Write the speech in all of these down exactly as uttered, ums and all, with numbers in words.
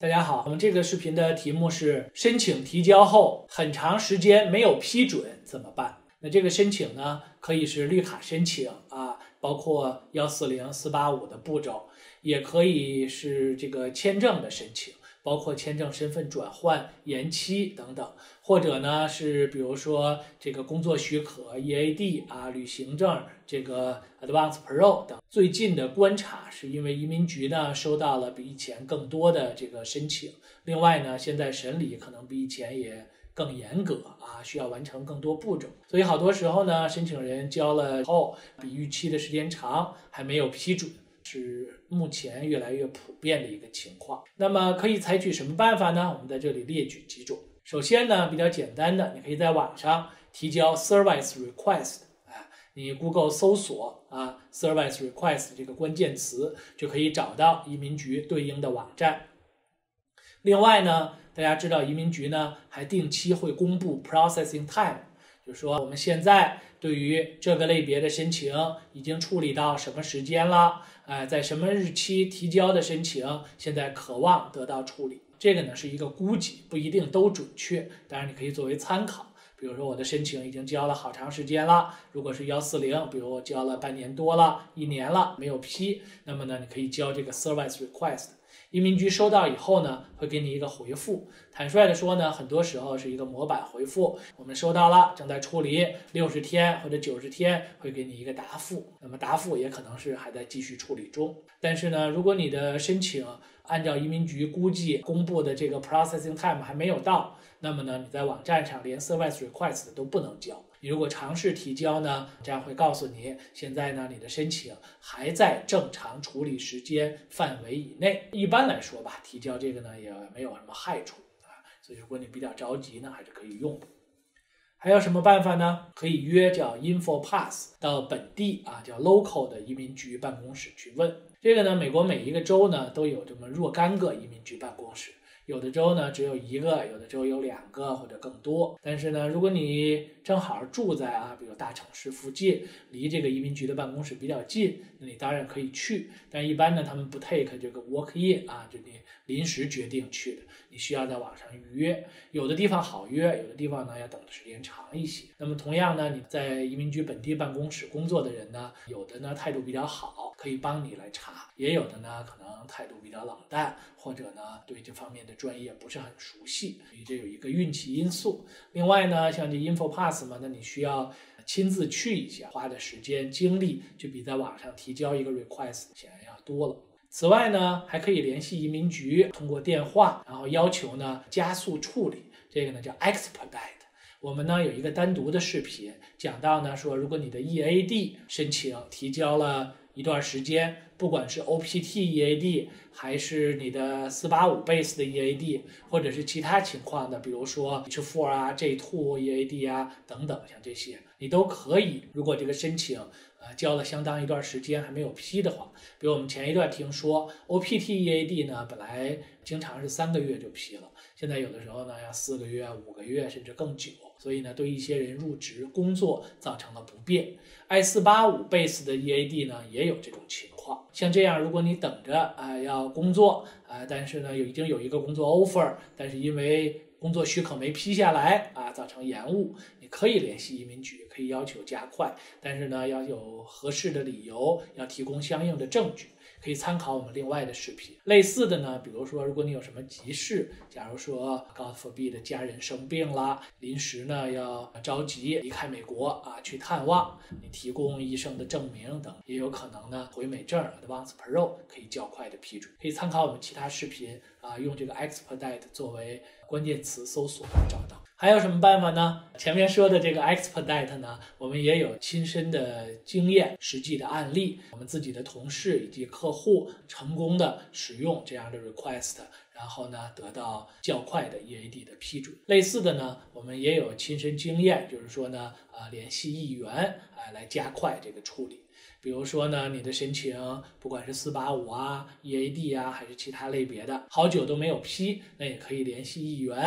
大家好，我们这个视频的题目是申请提交后很长时间没有批准怎么办？那这个申请呢，可以是绿卡申请啊，包括一四零、四八五的步骤，也可以是这个签证的申请，包括签证身份转换、延期等等，或者呢是比如说这个工作许可、E A D 啊、旅行证、这个 Advance Parole 等。最近的观察是因为移民局呢收到了比以前更多的这个申请，另外呢现在审理可能比以前也更严格啊，需要完成更多步骤，所以好多时候呢，申请人交了后比预期的时间长，还没有批准，是目前越来越普遍的一个情况。那么可以采取什么办法呢？我们在这里列举几种。首先呢，比较简单的，你可以在网上提交 Service Request， 啊，你 Google 搜索啊 Service Request 这个关键词，就可以找到移民局对应的网站。另外呢，大家知道移民局呢还定期会公布 processing time， 就是说我们现在对于这个类别的申请已经处理到什么时间了，呃，在什么日期提交的申请现在渴望得到处理。这个呢是一个估计，不一定都准确，当然你可以作为参考。比如说我的申请已经交了好长时间了，如果是一四零，比如我交了半年多了，一年了没有批，那么呢你可以交这个 Service Request。移民局收到以后呢，会给你一个回复。坦率的说呢，很多时候是一个模板回复，我们收到了，正在处理，六十天或者九十天会给你一个答复。那么答复也可能是还在继续处理中。但是呢，如果你的申请按照移民局估计公布的这个 processing time 还没有到，那么呢，你在网站上连 service request 都不能交。你如果尝试提交呢，这样会告诉你，现在呢，你的申请还在正常处理时间范围以内。一般来说吧，提交这个呢也没有什么害处啊，所以如果你比较着急呢，还是可以用的。还有什么办法呢？可以约叫 InfoPass 到本地啊，叫 local 的移民局办公室去问。这个呢，美国每一个州呢都有这么若干个移民局办公室。有的州呢只有一个，有的州有两个或者更多。但是呢，如果你正好住在啊，比如大城市附近，离这个移民局的办公室比较近，那你当然可以去。但一般呢，他们不 take 这个 walk in 啊，就你临时决定去的，你需要在网上预约。有的地方好约，有的地方呢要等的时间长一些。那么同样呢，你在移民局本地办公室工作的人呢，有的呢态度比较好，可以帮你来查；也有的呢可能态度比较冷淡，或者呢对这方面的专业不是很熟悉，所以这有一个运气因素。另外呢，像这 InfoPass 嘛，那你需要亲自去一下，花的时间精力就比在网上提交一个 request 显然要多了。此外呢，还可以联系移民局，通过电话，然后要求呢加速处理，这个呢叫 expedite。我们呢有一个单独的视频讲到呢，说如果你的 E A D 申请提交了一段时间，不管是 O P T E A D 还是你的四八五 base 的 E A D， 或者是其他情况的，比如说 H 四 啊 J 二 E A D 啊等等，像这些你都可以。如果这个申请呃交了相当一段时间还没有批的话，比如我们前一段听说 O P T E A D 呢本来经常是三个月就批了，现在有的时候呢要四个月、五个月甚至更久，所以呢对一些人入职工作造成了不便。I 四八五 base 的 E A D 呢也有这种情况。像这样，如果你等着啊、呃、要工作啊、呃，但是呢有已经有一个工作 offer， 但是因为工作许可没批下来啊，造成延误，你可以联系移民局，可以要求加快，但是呢要有合适的理由，要提供相应的证据。可以参考我们另外的视频。类似的呢，比如说如果你有什么急事，假如说 God forbid 的家人生病了，临时呢要着急离开美国啊去探望，你提供医生的证明等，也有可能呢回美证 Advance Parole 可以较快的批准。可以参考我们其他视频啊，用这个 expedite 作为关键词搜索找到。还有什么办法呢？前面说的这个 expedite 呢，我们也有亲身的经验、实际的案例，我们自己的同事以及客户成功的使用这样的 request， 然后呢得到较快的 E A D 的批准。类似的呢，我们也有亲身经验，就是说呢，呃，联系议员啊、呃、来加快这个处理。比如说呢，你的申请不管是四八五啊、E A D 啊，还是其他类别的，好久都没有批，那也可以联系议员。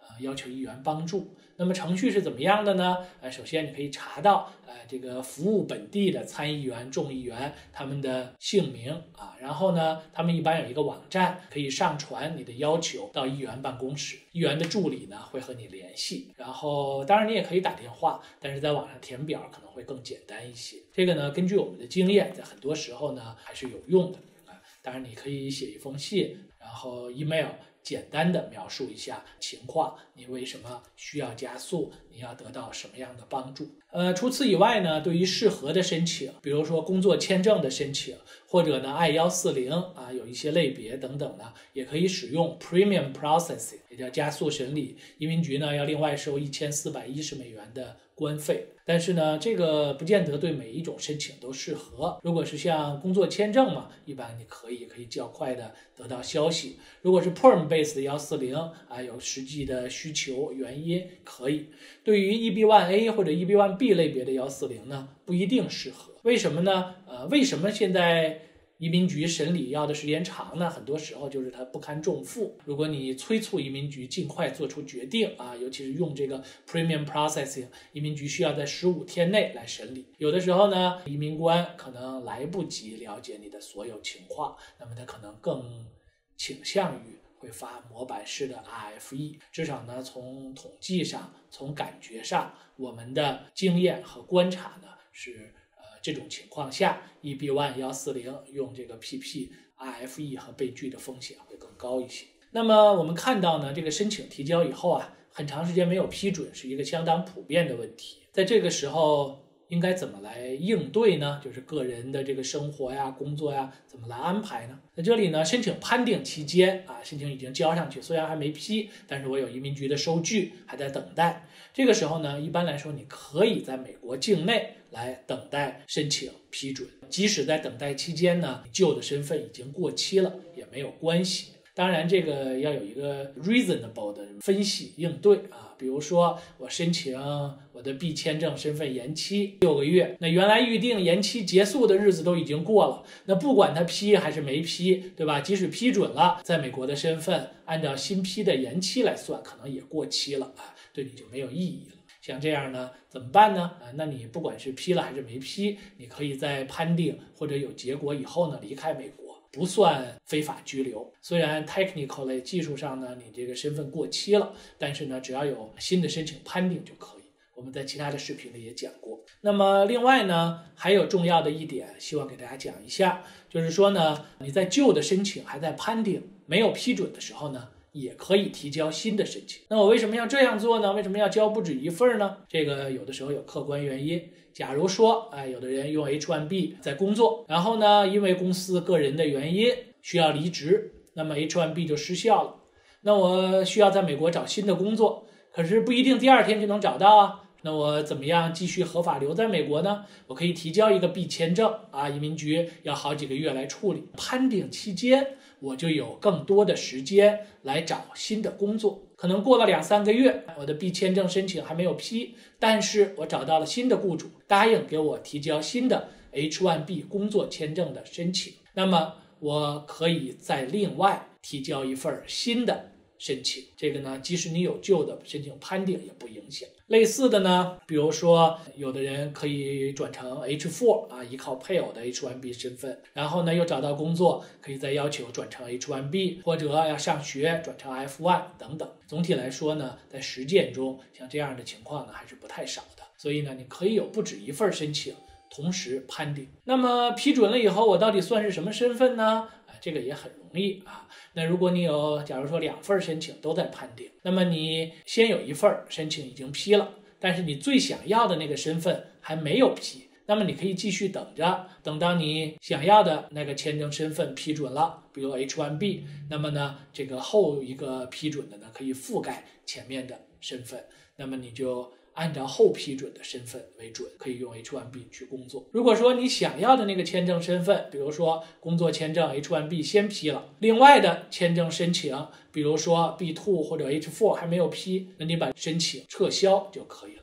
呃要求议员帮助。那么程序是怎么样的呢？呃，首先你可以查到呃这个服务本地的参议员、众议员他们的姓名啊，然后呢，他们一般有一个网站可以上传你的要求到议员办公室，议员的助理呢会和你联系，然后当然你也可以打电话，但是在网上填表可能会更简单一些。这个呢，根据我们的经验，在很多时候呢还是有用的啊。当然你可以写一封信，然后 email。简单的描述一下情况，你为什么需要加速，你要得到什么样的帮助。呃，除此以外呢，对于适合的申请，比如说工作签证的申请，或者呢 I 一四零啊，有一些类别等等呢，也可以使用 Premium Processing， 也叫加速审理。移民局呢要另外收一千四百一十美元的关费，但是呢，这个不见得对每一种申请都适合。如果是像工作签证嘛，一般你可以可以较快的得到消息。如果是 Perm Based 一四零啊，有实际的需求原因可以。对于 E B 一 A 或者 E B 一 B 类别的一四零呢，不一定适合。为什么呢？呃，为什么现在移民局审理要的时间长呢？很多时候就是它不堪重负。如果你催促移民局尽快做出决定啊，尤其是用这个 Premium Processing， 移民局需要在十五天内来审理。有的时候呢，移民官可能来不及了解你的所有情况，那么他可能更倾向于会发模板式的 R F E。至少呢，从统计上，从感觉上，我们的经验和观察呢是。这种情况下 E B 一 一四零用这个 P P、R F E 和被拒的风险会更高一些。那么我们看到呢，这个申请提交以后啊，很长时间没有批准是一个相当普遍的问题。在这个时候应该怎么来应对呢？就是个人的这个生活呀、工作呀，怎么来安排呢？在这里呢，申请判定期间啊，申请已经交上去，虽然还没批，但是我有移民局的收据还在等待。这个时候呢，一般来说你可以在美国境内来等待申请批准，即使在等待期间呢，旧的身份已经过期了也没有关系。当然这个要有一个 reasonable 的分析应对啊，比如说我申请我的 B 签证身份延期六个月，那原来预定延期结束的日子都已经过了，那不管他批还是没批，对吧？即使批准了，在美国的身份按照新批的延期来算，可能也过期了啊，对你就没有意义了。像这样呢，怎么办呢？啊，那你不管是批了还是没批，你可以在判定或者有结果以后呢，离开美国，不算非法居留。虽然 technically 技术上呢，你这个身份过期了，但是呢，只要有新的申请判定就可以。我们在其他的视频里也讲过。那么另外呢，还有重要的一点，希望给大家讲一下，就是说呢，你在旧的申请还在判定没有批准的时候呢，也可以提交新的申请。那我为什么要这样做呢？为什么要交不止一份呢？这个有的时候有客观原因。假如说，哎，有的人用 H 一 B 在工作，然后呢，因为公司个人的原因需要离职，那么 H 一 B 就失效了。那我需要在美国找新的工作，可是不一定第二天就能找到啊。那我怎么样继续合法留在美国呢？我可以提交一个 B 签证啊，移民局要好几个月来处理。判定期间，我就有更多的时间来找新的工作。可能过了两三个月，我的 B 签证申请还没有批，但是我找到了新的雇主，答应给我提交新的 H 一 B 工作签证的申请。那么我可以再另外提交一份新的申请，这个呢，即使你有旧的申请判定也不影响。类似的呢，比如说有的人可以转成 H 四 啊，依靠配偶的 H 一 B 身份，然后呢又找到工作，可以再要求转成 H 一 B， 或者要上学转成 F 一 等等。总体来说呢，在实践中像这样的情况呢还是不太少的，所以呢你可以有不止一份申请同时判定。那么批准了以后，我到底算是什么身份呢？这个也很容易啊。那如果你有，假如说两份申请都在判定，那么你先有一份申请已经批了，但是你最想要的那个身份还没有批，那么你可以继续等着，等到你想要的那个签证身份批准了，比如 H 一 B， 那么呢，这个后一个批准的呢可以覆盖前面的身份，那么你就按照后批准的身份为准，可以用 H 一 B 去工作。如果说你想要的那个签证身份，比如说工作签证 H 一 B 先批了，另外的签证申请，比如说 B 二 或者 H 四 还没有批，那你把申请撤销就可以了。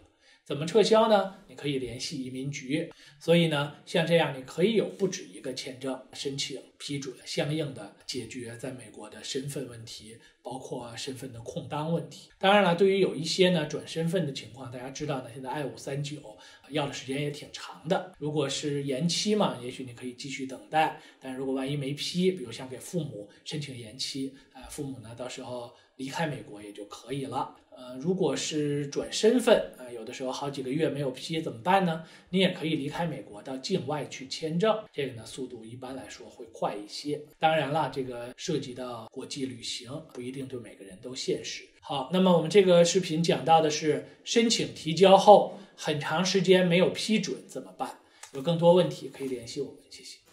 怎么撤销呢？你可以联系移民局。所以呢，像这样你可以有不止一个签证申请批准，相应的解决在美国的身份问题，包括身份的空当问题。当然了，对于有一些呢转身份的情况，大家知道呢，现在 I 五三九要的时间也挺长的。如果是延期嘛，也许你可以继续等待，但如果万一没批，比如像给父母申请延期，呃，父母呢到时候离开美国也就可以了。呃，如果是转身份，呃，有的时候好几个月没有批怎么办呢？你也可以离开美国到境外去签证，这个呢速度一般来说会快一些。当然了，这个涉及到国际旅行，不一定对每个人都现实。好，那么我们这个视频讲到的是申请提交后很长时间没有批准怎么办？有更多问题可以联系我们，谢谢。